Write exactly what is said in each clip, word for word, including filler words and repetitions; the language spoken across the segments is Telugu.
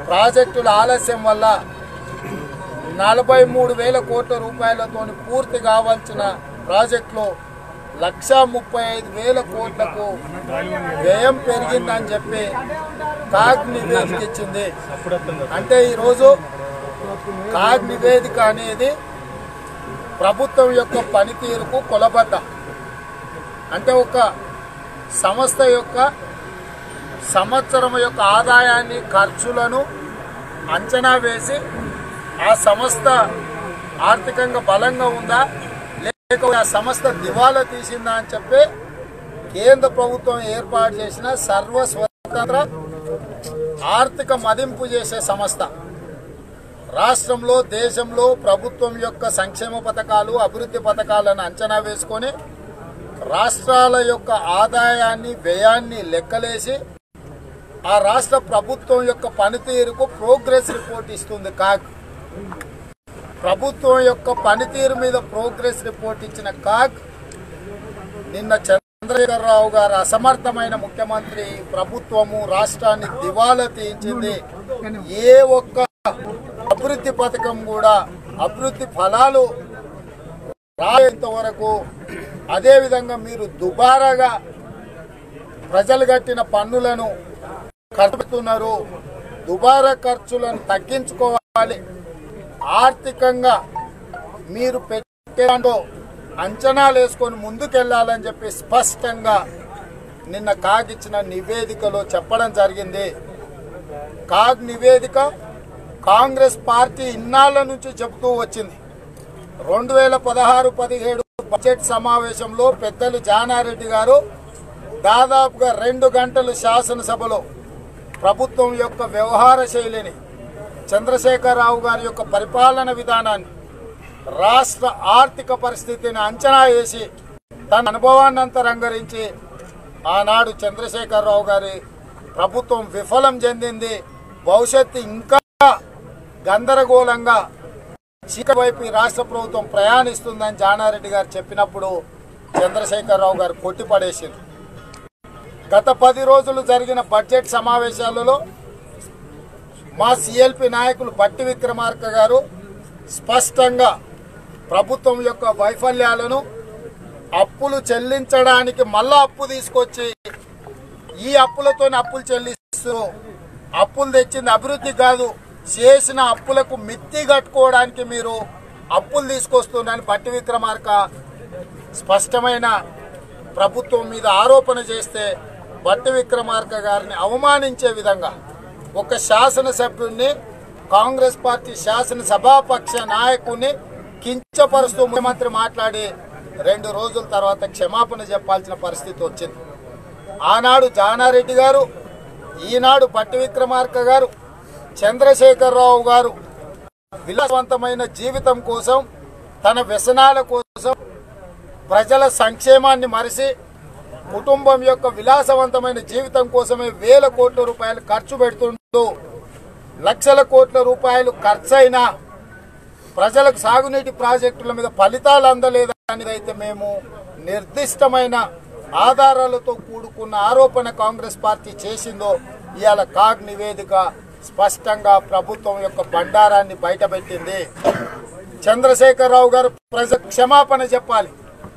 ప్రాజెక్టుల ఆలస్యం వల్ల నలభై మూడు వేల కోట్ల రూపాయలతో పూర్తి కావాల్సిన ప్రాజెక్టులో లక్ష ముప్పై ఐదు వేల కోట్లకు వ్యయం పెరిగిందని చెప్పి కాగ్ నివేదిక ఇచ్చింది. అంటే ఈరోజు కాగ్ నివేదిక అనేది ప్రభుత్వం యొక్క పనితీరుకు కొలబద్ద. అంటే ఒక సంస్థ యొక్క సంవత్సరం యొక్క ఆదాయాన్ని ఖర్చులను అంచనా వేసి ఆ సంస్థ ఆర్థికంగా బలంగా ఉందా లేక ఆ సంస్థ దివాలా తీసిందా అని చెప్పి కేంద్ర ప్రభుత్వం ఏర్పాటు చేసిన సర్వ స్వతంత్ర ఆర్థిక మదింపు చేసే సంస్థ. రాష్ట్రంలో దేశంలో ప్రభుత్వం యొక్క సంక్షేమ పథకాలు అభివృద్ధి పథకాలను అంచనా వేసుకొని రాష్ట్రాల యొక్క ఆదాయాన్ని వ్యయాన్ని లెక్కలేసి ఆ రాష్ట్ర ప్రభుత్వం యొక్క పనితీరుకు ప్రోగ్రెస్ రిపోర్ట్ ఇస్తుంది కాగ్. ప్రభుత్వం యొక్క పనితీరు మీద ప్రోగ్రెస్ రిపోర్ట్ ఇచ్చిన కాగ్ నిన్న చంద్రశేఖరరావు గారు అసమర్థమైన ముఖ్యమంత్రి ప్రభుత్వము రాష్ట్రాన్ని దివాలా తీయించింది. ఏ ఒక్క అభివృద్ధి పథకం కూడా అభివృద్ధి ఫలాలు రాయేంత వరకు అదేవిధంగా మీరు దుబారాగా ప్రజలు కట్టిన పన్నులను ఖర్చు పెడుతున్నారు. దుబారా ఖర్చులను తగ్గించుకోవాలి. ఆర్థికంగా మీరు పెట్టేంటో అంచనాలు వేసుకొని ముందుకెళ్లాలని చెప్పి స్పష్టంగా నిన్న కాగ్ ఇచ్చిన నివేదికలో చెప్పడం జరిగింది. కాగ్ నివేదిక కాంగ్రెస్ పార్టీ ఇన్నాళ్ల నుంచి చెబుతూ వచ్చింది. రెండు వేల పదహారు పదిహేడు బడ్జెట్ సమావేశంలో పెద్దలు జానారెడ్డి గారు దాదాపుగా రెండు గంటలు శాసనసభలో ప్రభుత్వం యొక్క వ్యవహార శైలిని చంద్రశేఖరరావు గారి యొక్క పరిపాలన విధానాన్ని రాష్ట్ర ఆర్థిక పరిస్థితిని అంచనా వేసి తన అనుభవాన్ని అంతా రంగరించి ఆనాడు చంద్రశేఖరరావు గారి ప్రభుత్వం విఫలం చెందింది, భవిష్యత్తు ఇంకా గందరగోళంగా చీకటి వైపు రాష్ట్ర ప్రభుత్వం ప్రయాణిస్తుందని జానారెడ్డి గారు చెప్పినప్పుడు చంద్రశేఖరరావు గారు కొట్టిపడేసింది. గత పది రోజులు జరిగిన బడ్జెట్ సమావేశాలలో మా సిఎల్పి నాయకులు బట్టి విక్రమార్క గారు స్పష్టంగా ప్రభుత్వం యొక్క వైఫల్యాలను అప్పులు చెల్లించడానికి మళ్ళా అప్పు తీసుకొచ్చి ఈ అప్పులతో అప్పులు చెల్లిస్తూ అప్పులు తెచ్చింది అభివృద్ధి కాదు, చేసిన అప్పులకు మిత్తి కట్టుకోవడానికి మీరు అప్పులు తీసుకొస్తున్నారని బట్టి విక్రమార్క స్పష్టమైన ప్రభుత్వం మీద ఆరోపణ చేస్తే బట్టి విక్రమార్క గారిని అవమానించే విధంగా ఒక శాసనసభ్యుడిని కాంగ్రెస్ పార్టీ శాసనసభాపక్ష నాయకుడిని కించపరుస్తూ ముఖ్యమంత్రి మాట్లాడి రెండు రోజుల తర్వాత క్షమాపణ చెప్పాల్సిన పరిస్థితి వచ్చింది. ఆనాడు జానారెడ్డి గారు, ఈనాడు బట్టి విక్రమార్క గారు, చంద్రశేఖరరావు గారు విలాసవంతమైన జీవితం కోసం తన వ్యసనాల కోసం ప్రజల సంక్షేమాన్ని మరిచి కుటుంబం యొక్క విలాసవంతమైన జీవితం కోసమే వేల కోట్ల రూపాయలు ఖర్చు పెడుతుంటూ లక్షల కోట్ల రూపాయలు ఖర్చైనా ప్రజలకు సాగునీటి ప్రాజెక్టుల మీద ఫలితాలు అందలేదని అయితే మేము నిర్దిష్టమైన ఆధారాలతో కూడుకున్న ఆరోపణ కాంగ్రెస్ పార్టీ చేసిందో ఇవాళ కాగ్ నివేదిక స్పష్టంగా ప్రభుత్వం యొక్క బండారాన్ని బయటపెట్టింది. చంద్రశేఖరరావు గారు ప్రజలకు క్షమాపణ చెప్పాలి.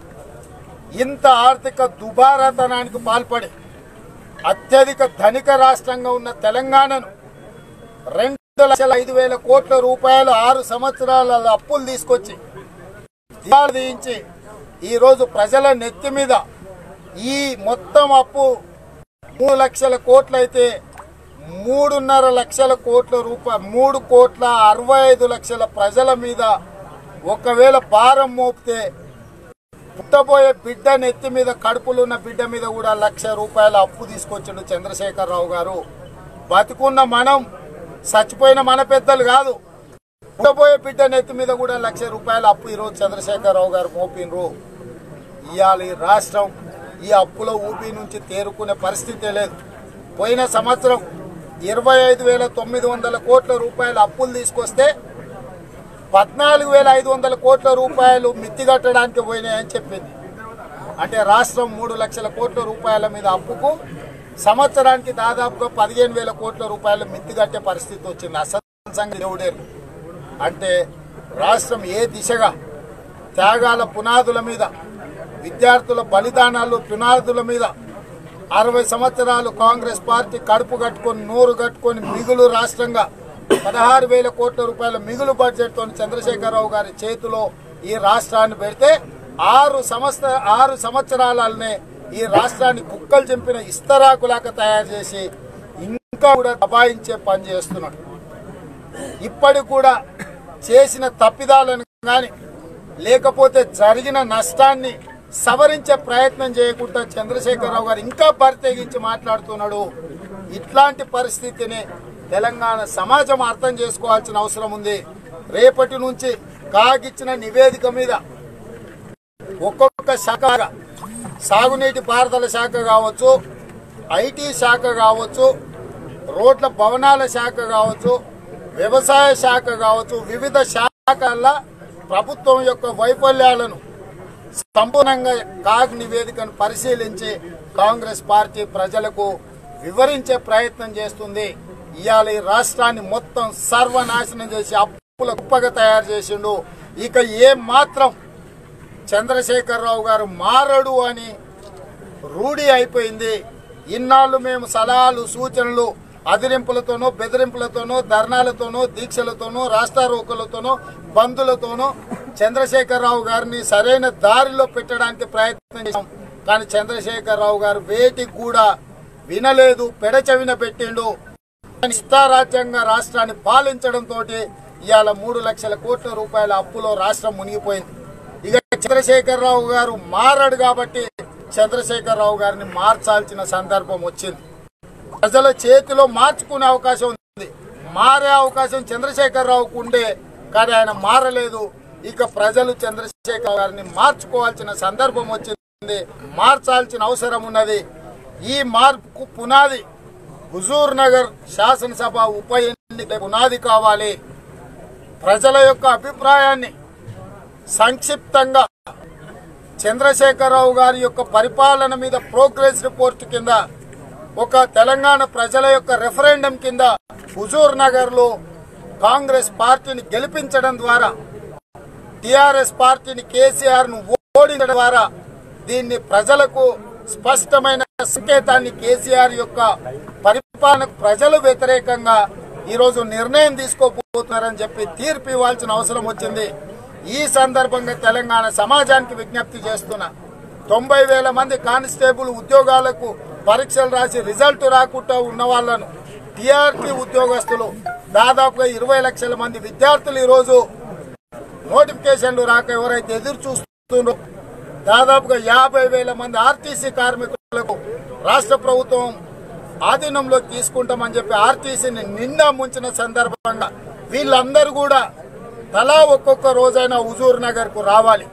ఇంత ఆర్థిక దుబారాతనానికి పాల్పడి అత్యధిక ధనిక రాష్ట్రంగా ఉన్న తెలంగాణను రెండు లక్షల ఐదు వేల కోట్ల రూపాయలు ఆరు సంవత్సరాల అప్పులు తీసుకొచ్చి దివాళా తీయించి ఈరోజు ప్రజల నెత్తి మీద ఈ మొత్తం అప్పు మూడు లక్షల కోట్లయితే మూడున్నర లక్షల కోట్ల రూపాయలు మూడు కోట్ల అరవై ఐదు లక్షల ప్రజల మీద ఒకవేళ భారం మోపితే పుట్టబోయే బిడ్డ నెత్తి మీద కడుపులున్న బిడ్డ మీద కూడా లక్ష రూపాయల అప్పు తీసుకొచ్చిండు చంద్రశేఖరరావు గారు. బతుకున్న మనం చచ్చిపోయిన మన పెద్దలు కాదు, పుట్టబోయే బిడ్డ నెత్తి మీద కూడా లక్ష రూపాయల అప్పు ఈరోజు చంద్రశేఖరరావు గారు మోపినరు. ఇవాళ ఈ రాష్ట్రం ఈ అప్పుల ఊపి నుంచి తేరుకునే పరిస్థితే లేదు. పోయిన సంవత్సరం ఇరవై ఐదు వేల తొమ్మిది వందల కోట్ల రూపాయల అప్పులు తీసుకొస్తే పద్నాలుగు వేల ఐదు వందల కోట్ల రూపాయలు మిత్తి కట్టడానికి పోయినాయని చెప్పింది. అంటే రాష్ట్రం మూడు లక్షల కోట్ల రూపాయల మీద అప్పుకు సంవత్సరానికి దాదాపుగా పదిహేను వేల కోట్ల రూపాయలు మిత్తి కట్టే పరిస్థితి వచ్చింది. అసలు దేవుడేరు అంటే రాష్ట్రం ఏ దిశగా త్యాగాల పునాదుల మీద, విద్యార్థుల బలిదానాలు పునాదుల మీద అరవై సంవత్సరాలు కాంగ్రెస్ పార్టీ కడుపు కట్టుకొని నోరు కట్టుకొని మిగులు రాష్ట్రంగా పదహారు వేల కోట్ల రూపాయల మిగులు బడ్జెట్ తో చంద్రశేఖరరావు గారి చేతిలో ఈ రాష్ట్రాన్ని పెడితే ఆరు సంవత్సర ఆరు సంవత్సరాలనే ఈ రాష్ట్రాన్ని కుక్కలు చంపిన ఇస్తరాకులాగా తయారు చేసి ఇంకా కూడా దబాయించే పని చేస్తున్నాడు. ఇప్పటికి కూడా చేసిన తప్పిదాలను కానీ లేకపోతే జరిగిన నష్టాన్ని సవరించే ప్రయత్నం చేయకుండా చంద్రశేఖరరావు గారు ఇంకా బరితెగించి మాట్లాడుతున్నాడు. ఇట్లాంటి పరిస్థితిని తెలంగాణ సమాజం అర్థం చేసుకోవాల్సిన అవసరం ఉంది. రేపటి నుంచి కాగిచ్చిన నివేదిక మీద ఒక్కొక్క శాఖ, సాగునీటి పారుదల శాఖ కావచ్చు, ఐటీ శాఖ కావచ్చు, రోడ్ల భవనాల శాఖ కావచ్చు, వ్యవసాయ శాఖ కావచ్చు, వివిధ శాఖల ప్రభుత్వం యొక్క వైఫల్యాలను సంపూర్ణంగా కాగ్ నివేదికను పరిశీలించి కాంగ్రెస్ పార్టీ ప్రజలకు వివరించే ప్రయత్నం చేస్తుంది. ఇవాళ ఈ రాష్ట్రాన్ని మొత్తం సర్వనాశనం చేసి అప్పుల కుప్పగా తయారు చేసిండు. ఇక ఏ మాత్రం చంద్రశేఖరరావు గారు మారడు అని రూఢి అయిపోయింది. ఇన్నాళ్ళు మేము సలహాలు సూచనలు అదిరింపులతోనో బెదిరింపులతోనో ధర్నాలతోనో దీక్షలతోనో రాస్తారోకలతోనో బంధులతోనో చంద్రశేఖరరావు గారిని సరైన దారిలో పెట్టడానికి ప్రయత్నం చేశాం. కానీ చంద్రశేఖరరావు గారు వేటికి కూడా వినలేదు, పెడచెవిన పెట్టిండు. ఇష్టారాజ్యంగా రాష్ట్రాన్ని పాలించడంతో ఇవాళ మూడు లక్షల కోట్ల రూపాయల అప్పులో రాష్ట్రం మునిగిపోయింది. ఇక చంద్రశేఖరరావు గారు మారడు కాబట్టి చంద్రశేఖరరావు గారిని మార్చాల్సిన సందర్భం వచ్చింది. ప్రజల చేతిలో మార్చుకునే అవకాశం ఉంది, మారే అవకాశం చంద్రశేఖరరావుకు ఉండే, కానీ ఆయన మారలేదు. ఇక ప్రజలు చంద్రశేఖరరావు గారిని మార్చుకోవాల్సిన సందర్భం వచ్చింది, మార్చాల్సిన అవసరం ఉన్నది. ఈ మార్పుకు పునాది హుజూర్ నగర్ శాసనసభ ఉప ఎన్నిక పునాది కావాలి. ప్రజల యొక్క అభిప్రాయాన్ని సంక్షిప్తంగా చంద్రశేఖరరావు గారి యొక్క పరిపాలన మీద ప్రోగ్రెస్ రిపోర్ట్ కింద ఒక తెలంగాణ ప్రజల యొక్క రెఫరెండం కింద హుజూర్ నగర్ లో కాంగ్రెస్ పార్టీని గెలిపించడం ద్వారా, టిఆర్ఎస్ పార్టీని కేసీఆర్ ను ఓడించడం ద్వారా దీన్ని ప్రజలకు స్పష్టమైన సంకేతాన్ని కేసీఆర్ యొక్క పరిపాలనకు ప్రజలు వ్యతిరేకంగా ఈరోజు నిర్ణయం తీసుకోబోతున్నారని చెప్పి తీర్పు ఇవ్వాల్సిన అవసరం వచ్చింది. ఈ సందర్భంగా తెలంగాణ సమాజానికి విజ్ఞప్తి చేస్తున్నా, తొంభై వేల మంది కానిస్టేబుల్ ఉద్యోగాలకు పరీక్షలు రాసి రిజల్ట్ రాకుండా ఉన్న వాళ్లను, టీఆర్పీ ఉద్యోగస్తులు దాదాపుగా ఇరవై లక్షల మంది విద్యార్థులు ఈరోజు నోటిఫికేషన్లు రాక ఎవరైతే ఎదురు చూస్తున్నారో, దాదాపుగా యాభై వేల మంది ఆర్టీసీ కార్మికులకు రాష్ట్ర ప్రభుత్వం ఆధీనంలోకి తీసుకుంటామని చెప్పి ఆర్టీసీని నిండా ముంచిన సందర్భంగా వీళ్ళందరూ కూడా తలా ఒక్కొక్క రోజైనా హుజూర్ నగర్ కు రావాలి,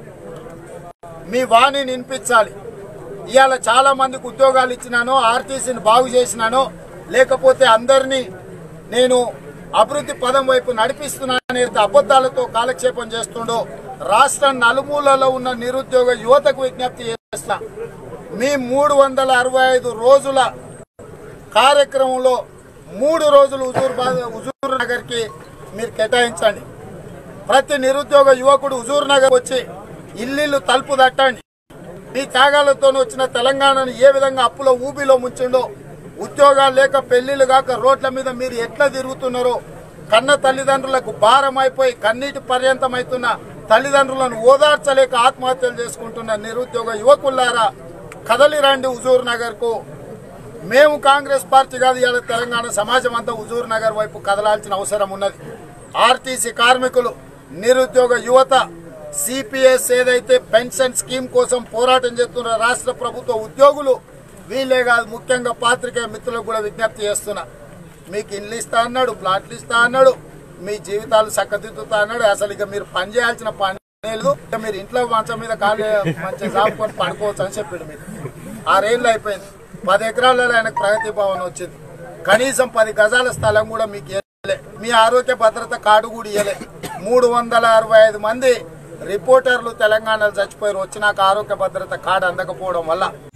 మీ వాణిని వినిపించాలి. ఇవాళ చాలా మందికి ఉద్యోగాలు ఇచ్చినానో, ఆర్టీసీని బాగు చేసినానో, లేకపోతే అందరినీ నేను అభివృద్ధి పదం వైపు నడిపిస్తున్నాననే అబద్దాలతో కాలక్షేపం చేస్తుండో రాష్ట్రం నలుమూలలో ఉన్న నిరుద్యోగ యువతకు విజ్ఞప్తి చేస్తా, మీ మూడు వందల అరవై ఐదు రోజుల కార్యక్రమంలో మూడు రోజులు హుజూర్ హుజూర్ నగర్ కి మీరు కేటాయించండి. ప్రతి నిరుద్యోగ యువకుడు హుజూర్ నగర్ వచ్చి ఇల్లు తలుపు తట్టండి. మీ త్యాగాలతో వచ్చిన తెలంగాణను ఏ విధంగా అప్పులో ఊబిలో ముంచిండో, ఉద్యోగాలు లేక పెళ్లిళ్లు కాక రోడ్ల మీద మీరు ఎట్లా తిరుగుతున్నారో, కన్న తల్లిదండ్రులకు భారం అయిపోయి కన్నీటి పర్యంతమవుతున్న తల్లిదండ్రులను ఓదార్చలేక ఆత్మహత్యలు చేసుకుంటున్న నిరుద్యోగ యువకులారా, కదలి రండి హుజూర్ నగర్ కు. మేము కాంగ్రెస్ పార్టీ కాదు, ఇవాళ తెలంగాణ సమాజం అంతా హుజూర్ నగర్ వైపు కదలాల్సిన అవసరం ఉన్నది. ఆర్టీసీ కార్మికులు, నిరుద్యోగ యువత, సిపిఎస్ ఏదైతే పెన్షన్ స్కీమ్ కోసం పోరాటం చేస్తున్న రాష్ట్ర ప్రభుత్వ ఉద్యోగులు, వీళ్ళే కాదు ముఖ్యంగా పాత్రికేయ మిత్రులకు కూడా విజ్ఞప్తి చేస్తున్నా, మీకు ఇల్లు ఇస్తా అన్నాడు, ప్లాట్లు ఇస్తా అన్నాడు, మీ జీవితాలు చక్కదిద్దుతా అన్నాడు. అసలు ఇక మీరు పని చేయాల్సిన పని లేదు, మీరు ఇంట్లో మంచం మీద కాలు మంచిగా సాపుకొని పడుకోవచ్చు అని చెప్పాడు. మీరు ఆరేళ్ళు అయిపోయింది, పది ఎకరాలలో ఆయనకు ప్రగతి భవన్ వచ్చింది, కనీసం పది గజాల స్థలం కూడా మీకు ఇవ్వలే, మీ ఆరోగ్య భద్రత కార్డు కూడా ఇవ్వలే. మూడు వందల అరవై ఐదు మంది రిపోర్టర్లు తెలంగాణలో చచ్చిపోయారు, వచ్చినాక ఆరోగ్య భద్రత కార్డు అందకపోవడం వల్ల.